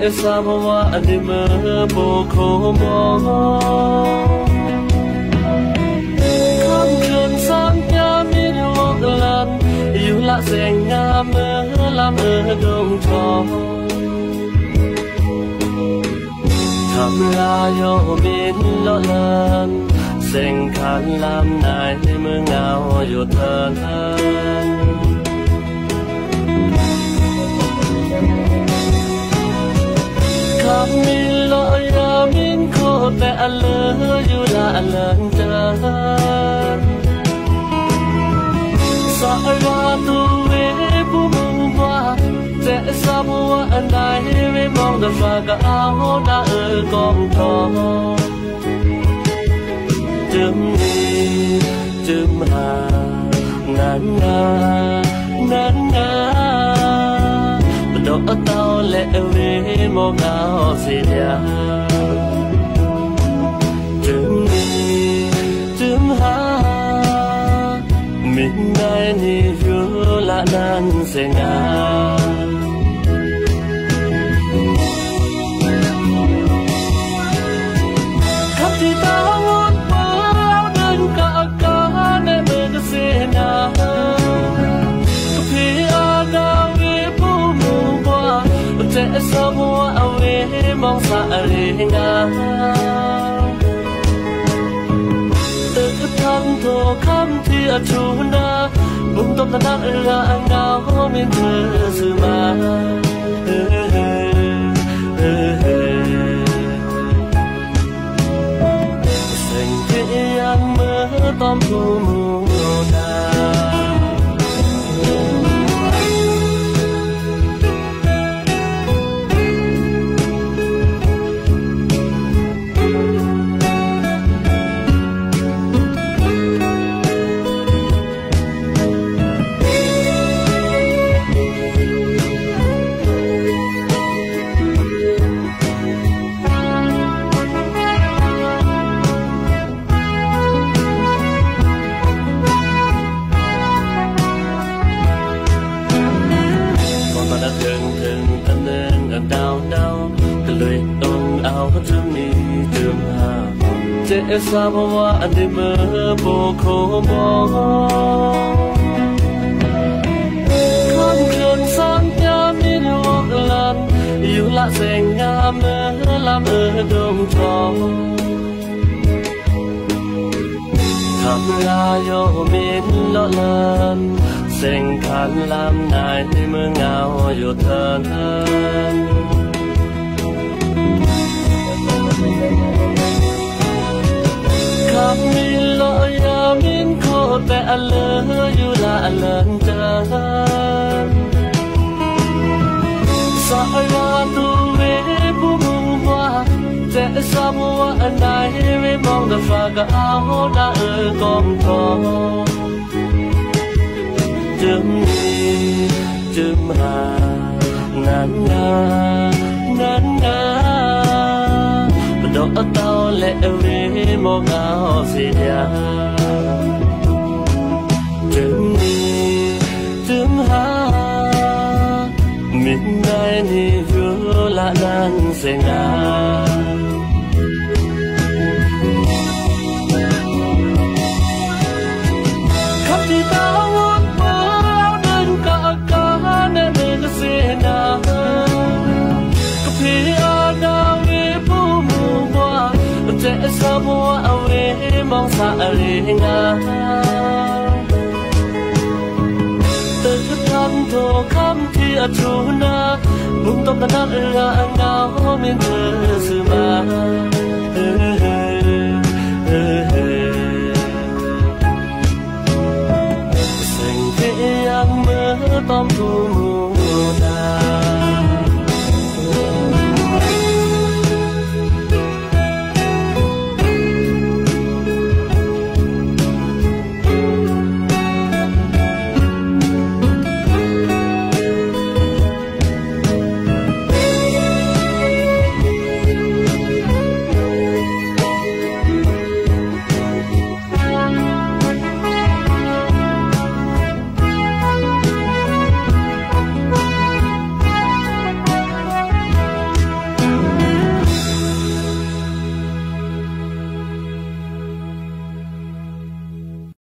sa hoa đi mơ bồ khô mò không cần sang nhà mình một lần yêu lạ dành nga mơ làm ở đông trò thầm la yo bên lo lần dành khăn làm này mơ ngào yo thân kami lo ya min ko te ala yu la lan jan sa ra tu ve bu mu wa te sa bu an dai ve mong da fa ga ao da ở con tho chum ni chum ha nan na độ tao lệ về mò ngao gì ya chừng đi chừng ha mình đây ni vừa là nan sẽ ngà khắp thì tao muốn bao đơn cả để mơ cái sẽ na sẽ sao mua về mong xa đi nga từ cái thăm thô khăm thì ở chú na bụng tôm ta nặng là ngao miền thơ sự mà thành thế ăn mơ tóm thu mù na sẽ sao hoa đi mơ bồ khô mò không cần sang nhà mình một lần yêu lạ dành nga mơ làm ở đông trò thầm la yo mình lo lần dành khăn làm này mơ ngào yo thân kami lo ya min ko te ala yu la lan jan sa ra tu ve bu mu wa te sa mu an dai ve mong da fa ga ao da ở con tho chum ha nan na độ tao lệ về mò ngao gì ya chừng đi chừng ha mình đây ni vừa là nan sẽ ngà khắp thì tao muốn bao đơn cả để mình có sẽ na khi ada sẽ sao mua về mong xa đi nga từ cái thăm thô khăm thì ở chú na bụng tôm ta nặng là ngao miền thơ sự mà